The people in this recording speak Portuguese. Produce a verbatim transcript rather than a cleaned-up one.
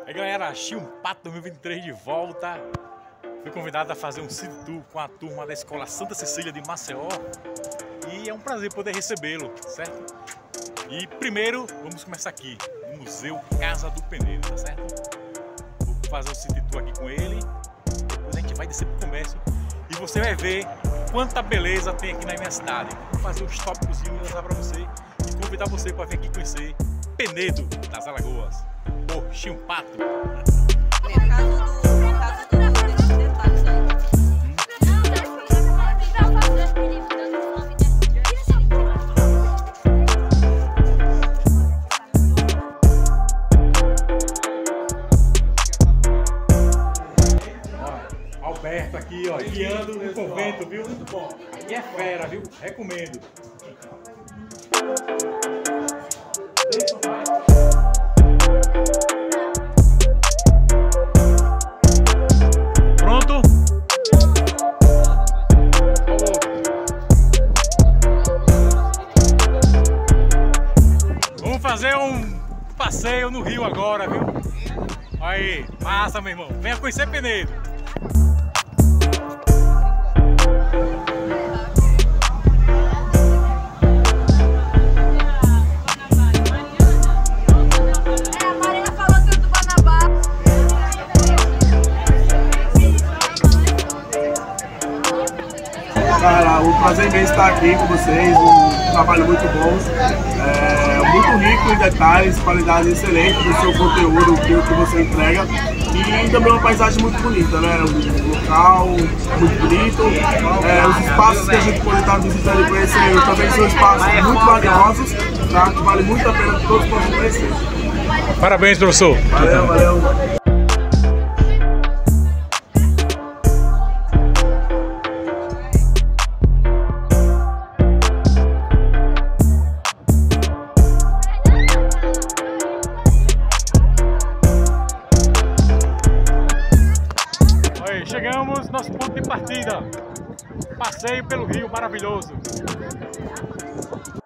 Aí galera, Chiumpato dois mil e vinte e três de volta. Fui convidado a fazer um city tour com a turma da Escola Santa Cecília de Maceió. E é um prazer poder recebê-lo, certo? E primeiro, vamos começar aqui, no Museu Casa do Penedo, tá certo? Vou fazer um city tour aqui com ele. Depois a gente vai descer pro comércio. E você vai ver quanta beleza tem aqui na minha cidade. Vou fazer uns tópicos e lançar pra você. E convidar você para vir aqui conhecer Penedo das Alagoas. Ô, Chiumpato! Alberto aqui, ó, guiando no convento, viu? Muito bom. Aqui é fera, viu? Recomendo. Pronto? Vamos fazer um passeio no rio agora, viu? Aí, massa, meu irmão. Venha conhecer Penedo. Cara, um prazer imenso estar aqui com vocês, um trabalho muito bom, é, muito rico em detalhes, qualidade excelente do seu conteúdo que, que você entrega e também uma paisagem muito bonita, né? Um local muito bonito, é, os espaços que a gente pode estar visitando e conhecendo também são espaços muito valiosos, tá? Que vale muito a pena que todos possam conhecer. Parabéns, professor! Valeu, valeu! Chegamos no nosso ponto de partida, passeio pelo rio maravilhoso.